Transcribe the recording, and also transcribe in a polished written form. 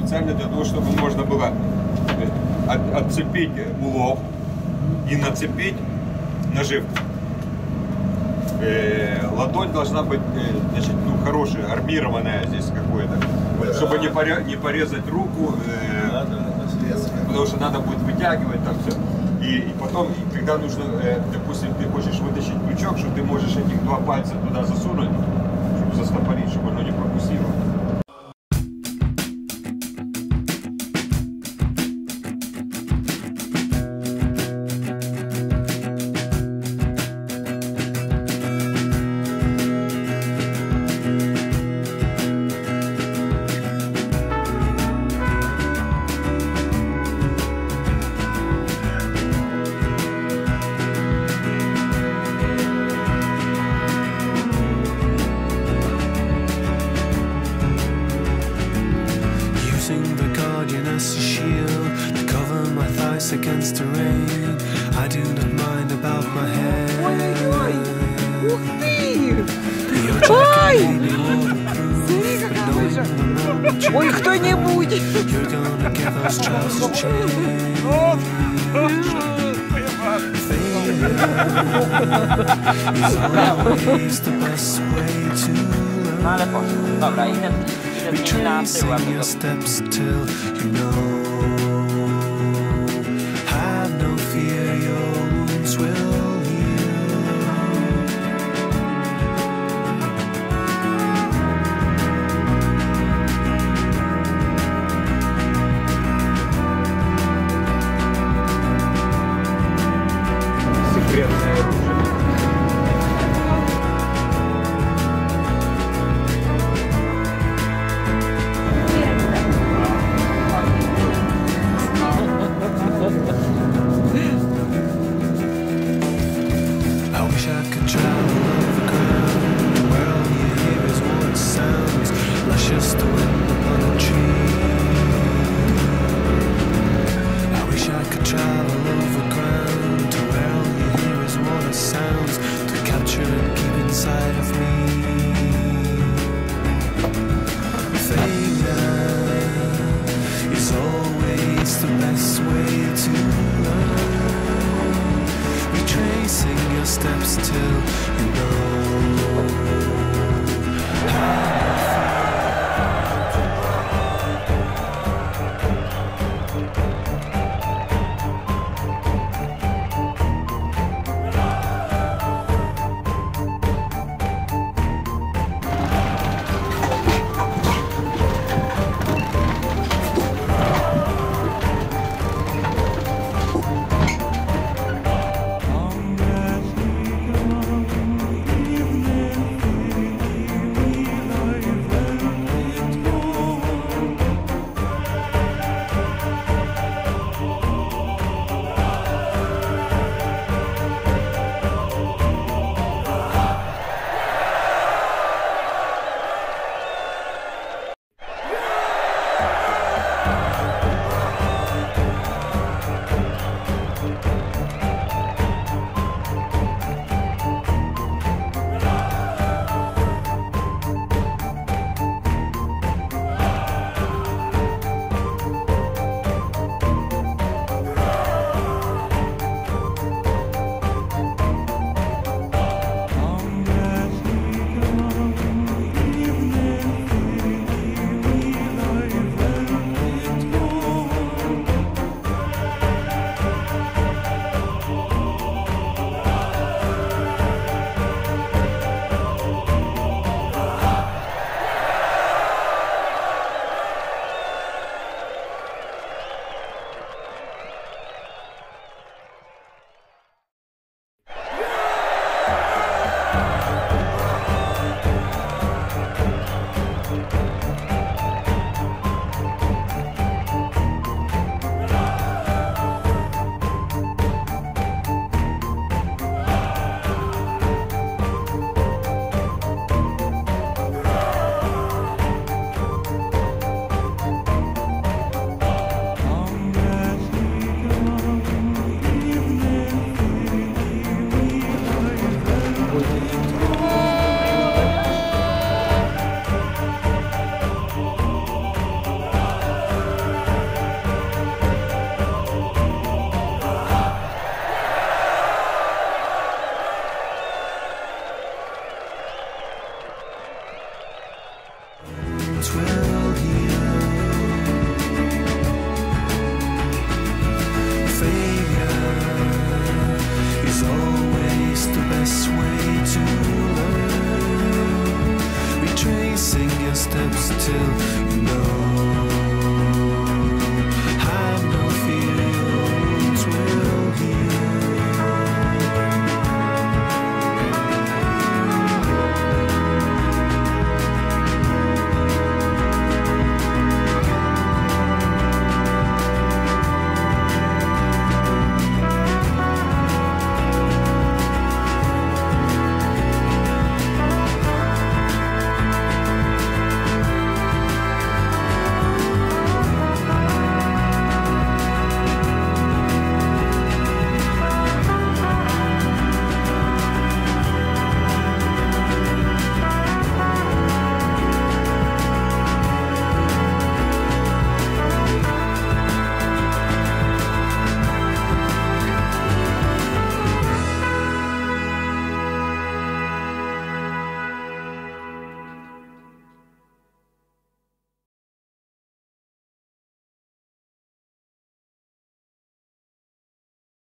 специально для того, чтобы можно было отцепить улов и нацепить наживку. Ладонь должна быть, значит, ну, хорошая, армированная здесь какое-то, чтобы не порезать руку, потому что надо будет вытягивать там все. И потом, когда нужно, допустим, ты хочешь вытащить крючок, что ты можешь этих 2 пальца туда засунуть, чтобы застопорить, чтобы оно не прокусило. As a shield to cover my thighs against the rain. I do not mind about my hair. Ой-ой-ой! Ух ты! Your Ой! jacket may be waterproof, Смотри, какая лыжа! but Ой, кто-нибудь! you're gonna get those trousers changed. Failure is always the best way to No ale poszło. Dobra, idę z tyłu, retracing your steps till you know. Have no fear, your wounds will heal. Секретное оружие. I wish I could travel over ground where all you hear is water sounds, luscious the wind upon a tree. I wish I could travel over ground to where all you hear is water sounds, to capture and keep inside of me. Failure is always the best way to learn, retracing your steps till you know. lips till